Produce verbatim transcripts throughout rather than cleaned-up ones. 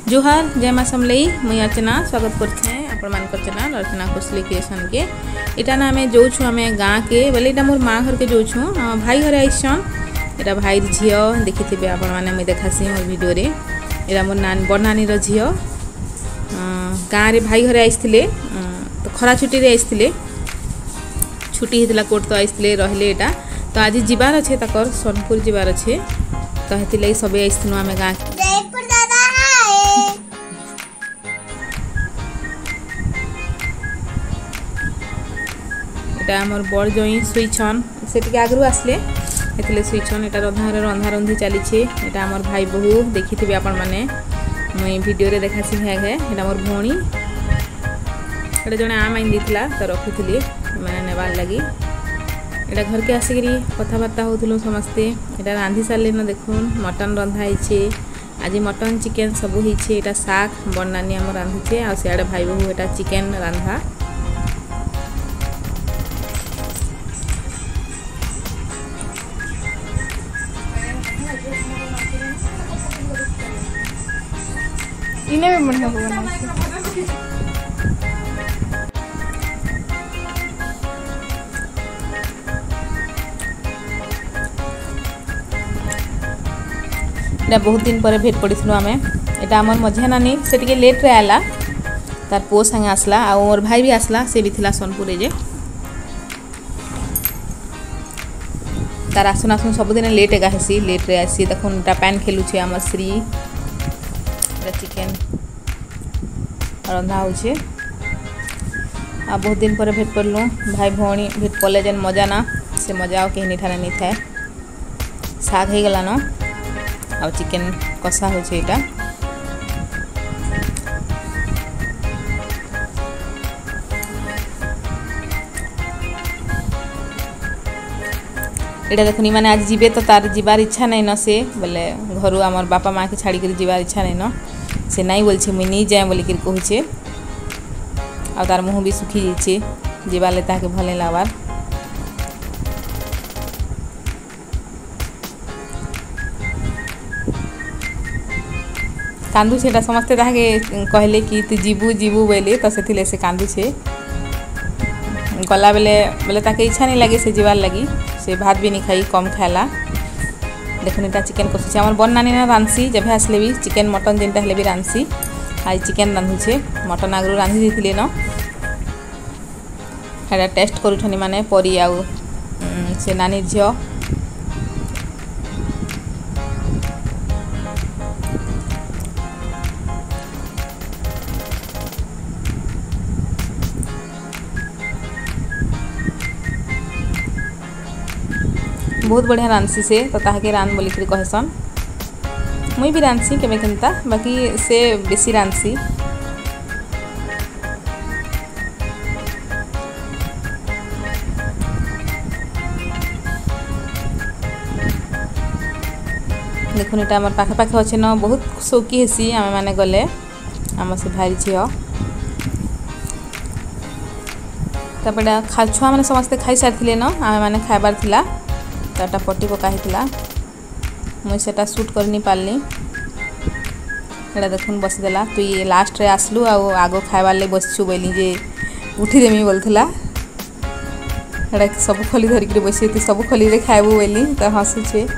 जुहार जय माँ समलई मुई अर्चना स्वागत करते आपण मान चैनल अर्चना कुशली क्रिएशन के इटा ना आम जो आम गाँ के बोले इटा मोर माँ घर के जो भाई घर आईसन इटा भाई झी देखी थे आपण मैंने मुझे देखासी मोर वीडियो रे इटा मोर नानी बड़ नानी झी गाँव रे भाई घर आईते तो खरा छुट्टी रे आईते छुट्टी होता कोर्ट तो आईते रहिले इटा तो आज जीवार अच्छे तक सोनपुर जीवार अच्छे तो हेती सब आईनु आम गाँ एटा हमर बड़ जई सुईछन से टिके आगरु आसले एतले सुईछन एटा रंधा रंधा रंधी चली छे एटा हमर भाई बहु देखिथिबे आपण माने मुई वीडियो रे देखासी है है एटा हमर भोणी एटा जने आम आइन दिथला तो रखिथिली माने नेबार लागि एटा घर के आसिकरी कथा बार्ता होथलो समस्ते एटा रांधी साले न देखुन मटन रंधा हिचे आज मटन चिकेन सब हिचे एटा साग बन्नानी हम रांधुचे आ सियाडे भाई बहु एटा चिकेन रांधा इने में बढ़िया बना एटा बहुत दिन पर भेट पड़िथलु आमे एटा हमर मझिया नानी से टिके लेट रे आला तार पो संगे आसला आ और भाई भी आसला से भी थिला सोनपुर रे जे तार आसुन आसुन सब दिन लेट एगा हेसी लेट रे आसी देखुन टा पैन खेलु छे हमर श्री चिकेन रंधा होचे आ बहुत दिन पर भेट पड़लु भाई भौणी भेट पड़ले जेन मजा ना से मजा आ कहीं ठाने नहीं थाए साग हो गला न आ चिकेन कषा होचे एटा एटा देखुनी माने आज जीवे तो तार जीवार इच्छा नहीं न से बोले घर आमर बापा माँ के छाड़ी कर जीवार इच्छा नहीं न से नहीं बोल छे मुई नहीं जाए बोलिक कहूचे आ तार मुँह भी सुखी जाइए जीवाले ताके भल नहीं लगवार कांदू छे समस्ते ताके कहले कि तू जीबू जीबू बोले तो से से कांदू छे गला बेले बोले ताके इच्छा नहीं लगे से जीवार लगी से भात भी नहीं खाई कम खाला देखुन एटा चिकेन कषुचे आमर बड़ नानी ना रांधसी जब आसले भी चिकेन मटन जेनटा हेले भी रांधसी आज चिकेन रांधुचे मटन आगु रांधि देथिले न एटा टेस्ट करूछनी माने परी आउ से नानी झियो बहुत बढ़िया रांधसी से तो ताके रांध बोलिक कहसन मुई भी रांधसी केमे केनता बाकी से बेसी रांधसी देखुन एटा हमर पाखे पाखे अच्छे न बहुत शौकी हेसी आमे माने गले आम से भाई झियो तापड़ा खा छुआ माने समस्ते खाई सारथिले न आमे माने खाइबार थिला ताटा पट्टी पका हितला मुई सेटा शूट कर नहीं पारली एटा देखुन बसी देला तु ये लास्ट रे आसलु आ आगो खाइबार ले बसछु बोली जे उठी देमी बोलथला एटा सब खोली धरिक रे बसी तु सब खोली रे खाइबू बोली त हसु छे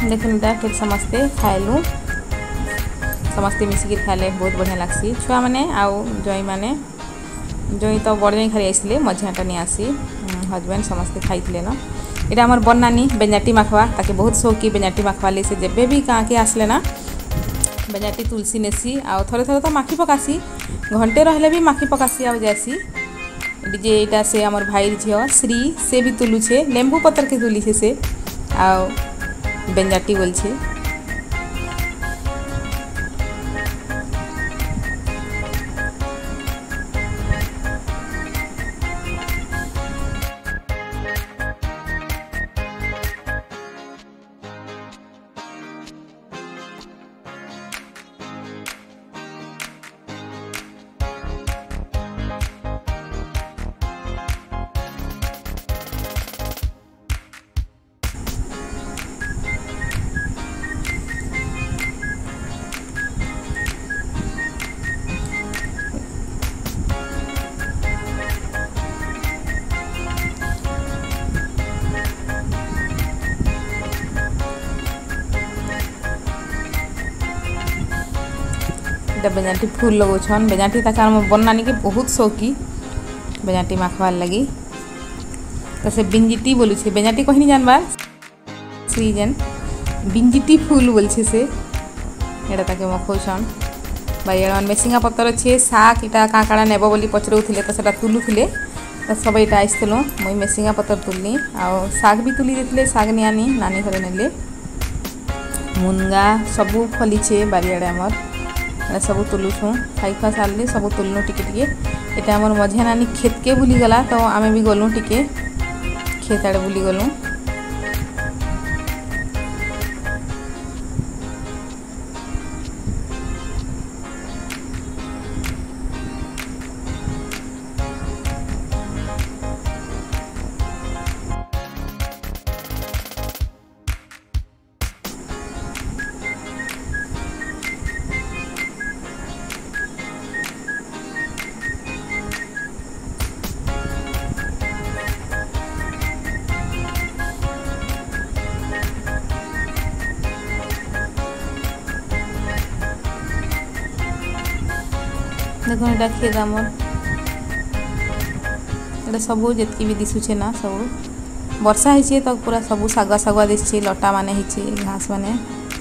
देखुन इटा फिर समस्ते खाइलु समस्ते मिसिक खाइले बहुत बढ़िया लगसी छुआ मैंने आउ जई मैंने जई तो बड़ जई खाली आइसले मझियाटा नहीं आसी हजबैंड समस्ते खाइले न इटा हमर बड़ नानी बेंजाटी माखवा ताके बहुत शौकी बेंजाटी माखवाले से जेबे भी गाँ के आसले ना बेंजाटी तुलसी नेसी आ थोड़े थोड़े तो माखी पकासी घंटे रहले भी माखी पकासी आ जासी जे इटा से हमर भाई झियो श्री से भी तुलुछे लेंबू पतर के तुली छे से आ बेंजाटी बोलछे बेंजाटी फूल लगौछन बेंजाटी तक बनानी के बहुत शौकी बेंजाटी माखवार लगी तो से बिंजिटी बोलू छे बेंजाटी कहीं नहीं जानबार सीजन बिंजिटी फूल बोल छे से एटा ताके मखौछन भाई एडन मेसिंगा पत्तर अच्छे शाक इटा का काड़ा नेब बोली पचरौथिले तो सेटा तुलुथिले तो सब इटा आइसथिलु मुई मेसिंगा पत्तर तुलनी आ शाक भी तुली देथिले शाक नि आनी नानी घरे नेले मुनगा सबू फलीछे बारियाडे हमर सब तुलुछुँ खाई खुआ सारे सब तुलनु टिके टिके इटा हमर मझिया नानी खेत के बुली गला तो आमे भी गलु टिके खेत आड़े बुली गलु देखो इटा खेत आमर इटा सबू जितकी भी दिशुचे ना सब वर्षा होइछे तो पूरा सबू सागुआ सागुआ दिशे लटा माने होइछे घास माने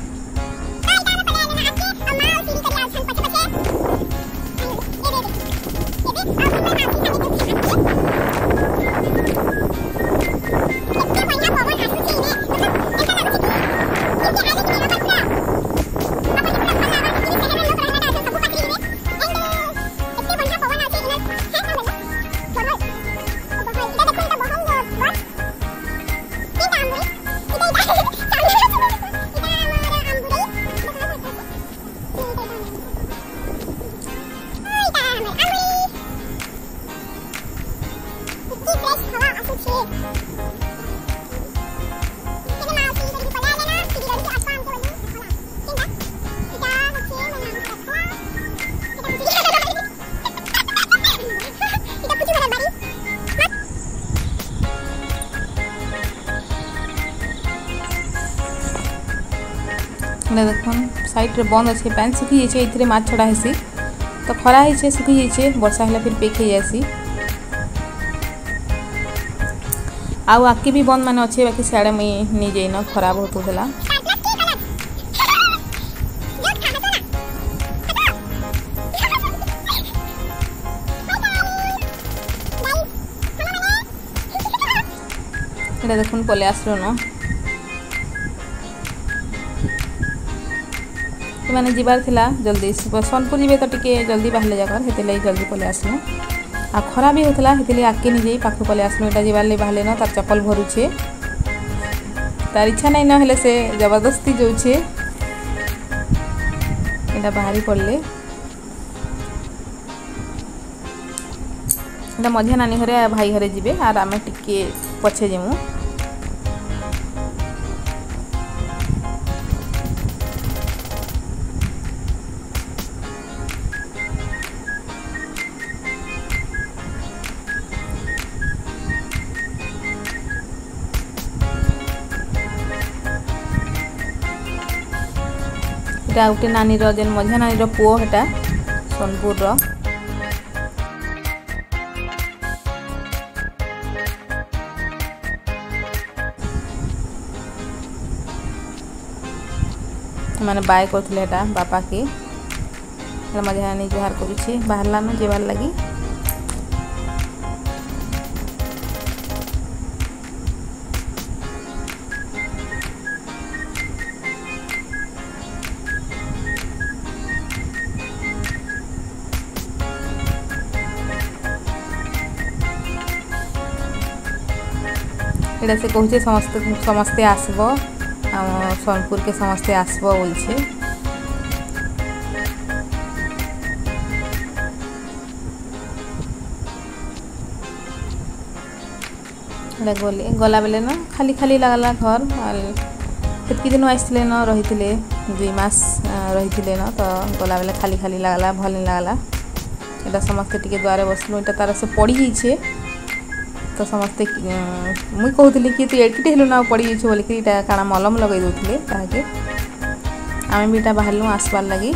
देखुन साइड रे बंद अच्छे पैन सुखी जाइए इतने माछ छड़ा हेसी तो खरा है सुखी जाइए वर्षा है फिर पेक हो जासी आउ आके भी बंद मान अच्छे बाकी सियाड़े मुई नहीं जाइन खरा बहुत होता देखुन पले आसलो न मैंने जीवार थिला जल्दी सोनपुर जी तो टिके जल्दी बाहर जाकर हेते लई जल्दी पले आसलु आ खरा भी होतला हेते आके नहीं जाई पाखु पले आसलु एटा जीवार लई बाहर न तार चप्पल भरुछे तार इच्छा नहीं न हेले से जबरदस्ती जोछे एटा बाहरी पड़ले एटा मझिया नानी घरे भाई घरे जीवे आर आमे टिके पछे जेमु एटा गोटे नानी जेन मझिया नानी पुओ हेटा सोनपुर रो माने बाय करथिले हेटा बापा के मझिया नानी जुहार करूछि बाहरला न जेबार लगी एटा से कहूचे समस्त समस्ते आसबो सोनपुर के समस्ते आसबो बोलछे गले गला बेले न खाली खाली लागला घर केतकी दिन आइसले न रहिथिले दुई मास रहिथिले न तो गला बेले खाली खाली लागला भल नहीं लागला एटा समस्ते टिके द्वारे बसलु एटा तार से पड़ी जाइछे तो समस्ते मुई कहूली कि तू एडकिटे हेलु ना पड़ी जाइछ बोल कि एटा काना मलम लगै दोथिले ताके आमे भी एटा बाहरलु आसबार लगी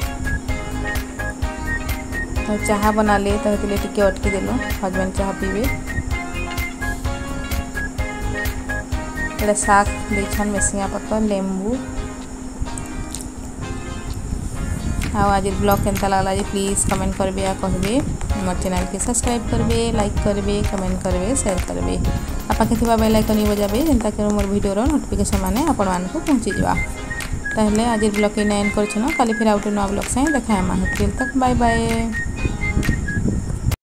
तो चाहा बनाले तो हेतिले टिके अटकी देलु हस्बैंड चाहा पीबे एटा साग देछन मेसिया पत्ता लेंबू आउ आज ब्लॉग केनता लागला जे प्लीज कमेंट करबे या कहबे मोर चैनल के सब्सक्राइब करबे लाइक करबे कमेंट करबे शेयर करबे आ पाखे थिबा बेल आइकन बजाबे जेंता कि मोर वीडियो रो नोटिफिकेशन माने आपण मानकु पहुंची जिबा ताहले आज ब्लॉग के एंड करछन काली फिर आउट नो ब्लॉग से देखा हम तक बाय बाय।